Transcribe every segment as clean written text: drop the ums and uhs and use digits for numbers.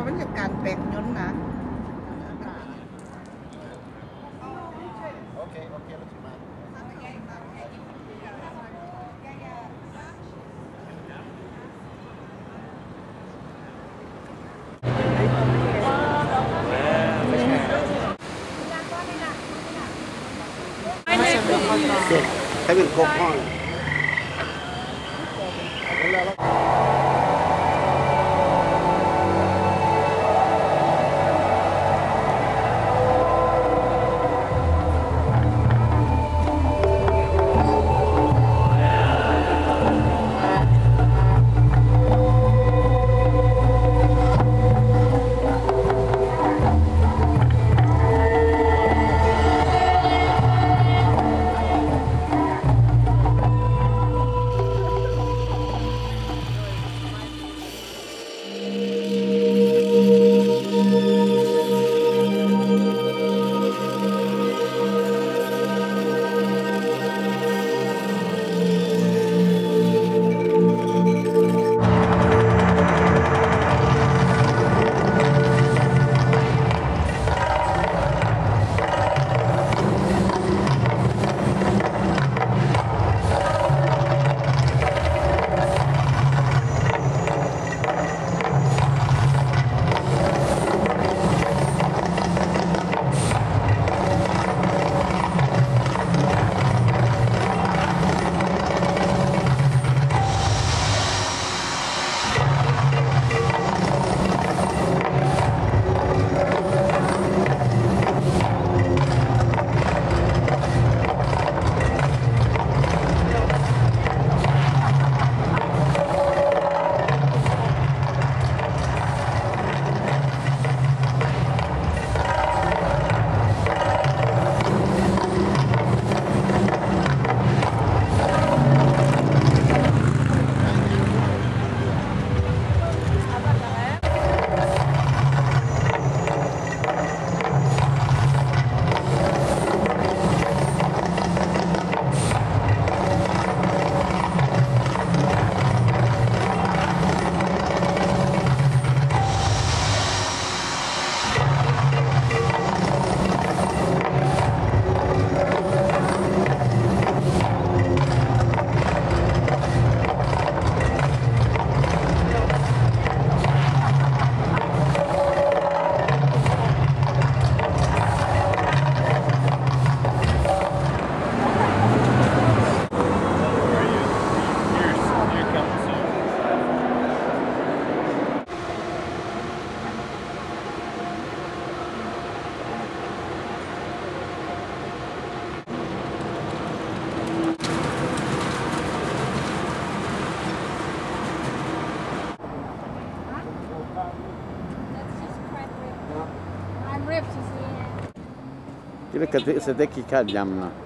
มันจะการแปลงยนต์นะ Okay, okay, let's go. Cái mình cột thôi. Kira c'était qui cadam là.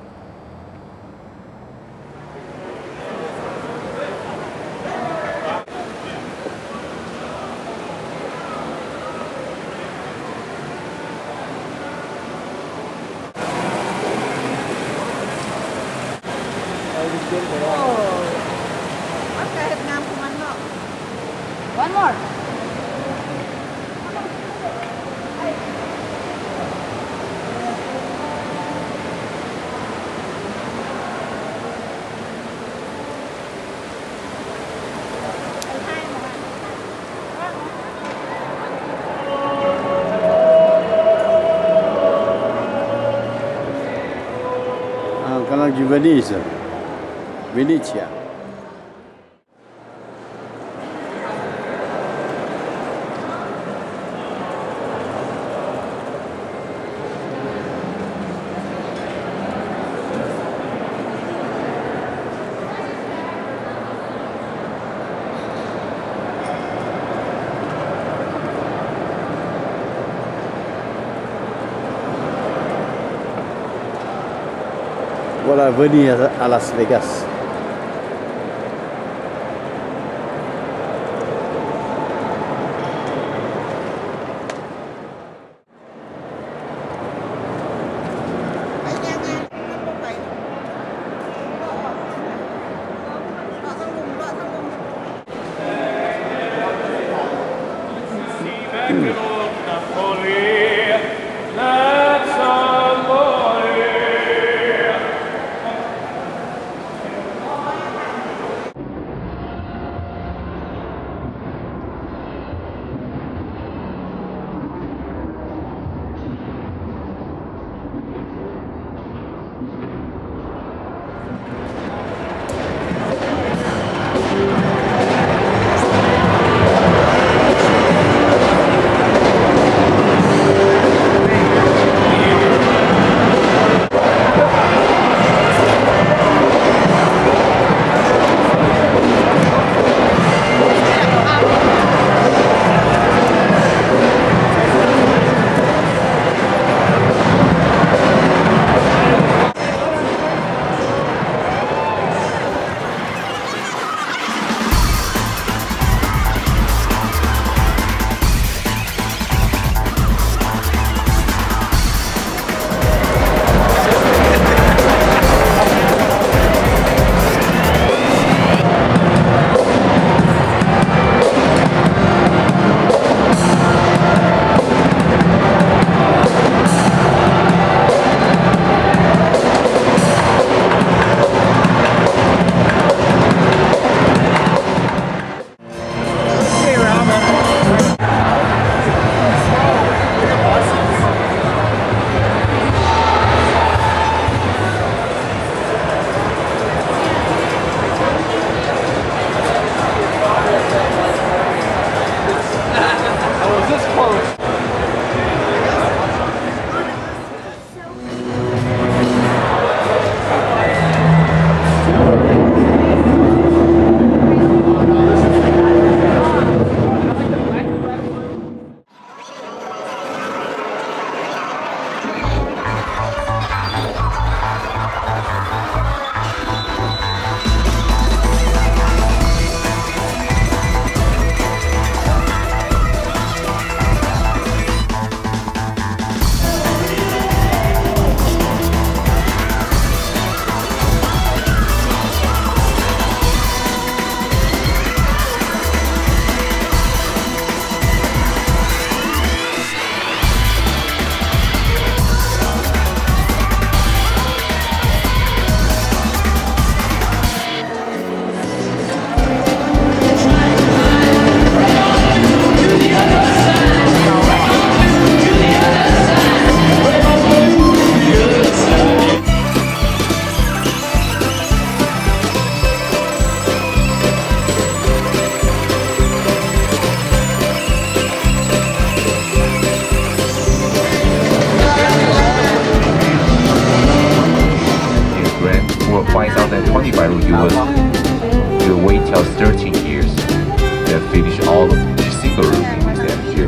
One more. Canal di Venezia. Venezia. Voilà, venir à Las Vegas. You wait till 13 years, then finish all of the single room in this MGM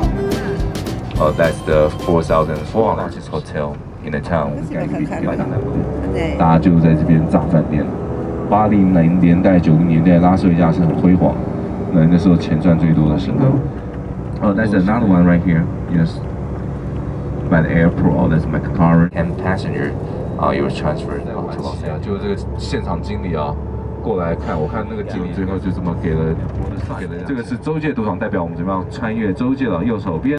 room. That's the 4,400 largest hotel in the town. 大家就在这边炸饭店。80年代、90年代，拉斯维加斯很辉煌，那时候钱赚最多的时候。That's another one right here. Yes. By the airport, that's my car. And passenger, you were transferred. 就这个现场经理啊，过来看，我看那个经理最后就这么给了，这个是州界赌场，代表我们怎么样穿越州界了，右手边。